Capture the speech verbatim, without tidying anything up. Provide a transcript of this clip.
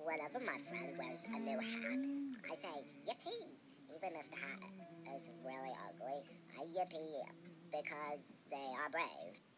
whenever my friend wears a new hat, I say, yippee! Even if the hat is really ugly, I yippee because they are brave.